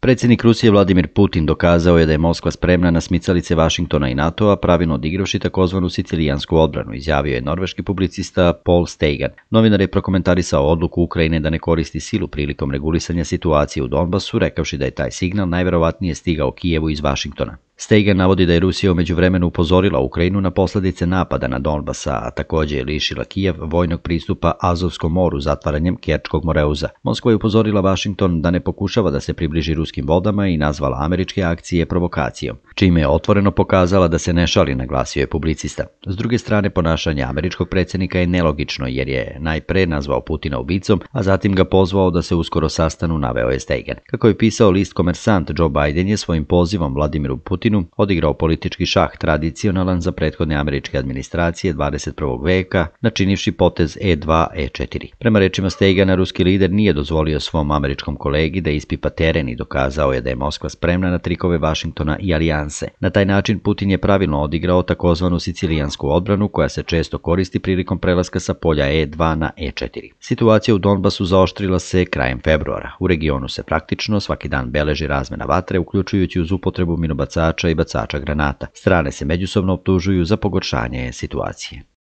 Predsjednik Rusije Vladimir Putin dokazao je da je Moskva spremna na smicalice Vašingtona i NATO-a, pravilno odigravši takozvanu sicilijansku odbranu, izjavio je norveški publicista Paul Steigan. Novinar je prokomentarisao odluku Ukrajine da ne koristi silu prilikom regulisanja situacije u Donbasu, rekavši da je taj signal najverovatnije stigao Kijevu iz Vašingtona. Steigan navodi da je Rusija u međuvremenu upozorila Ukrajinu na posljedice napada na Donbasa, a također je lišila Kijev vojnog pristupa Azovskom moru zatvaranjem Kerčkog moreuza. Moskva je upozorila Vašington da ne pokušava da se približi ruskim vodama i nazvala američke akcije provokacijom, čime je otvoreno pokazala da se ne šali, naglasio je publicista. S druge strane, ponašanje američkog predsjednika je nelogično jer je najpre nazvao Putina ubicom, a zatim ga pozvao da se uskoro sastanu, naveo je Steigan. Kako je pisao list Komersant, Joe Biden je svojim pozivom Vladimiru Putinu odigrao politički šah tradicionalan za prethodne američke administracije 21. veka, načinivši potez E2, E4. Prema rečima Steigana, ruski lider nije dozvolio svom američkom kolegi da ispipa teren i dokazao je da je Moskva spremna na trikove Vašingtona i alijanse. Na taj način Putin je pravilno odigrao takozvanu sicilijansku odbranu koja se često koristi prilikom prelaska sa polja E2 na E4. Situacija u Donbasu zaoštrila se krajem februara. U regionu se praktično svaki dan beleži razmena vatre, uključujući uz upotrebu minobacača i bacača granata. Strane se međusobno optužuju za pogoršanje situacije.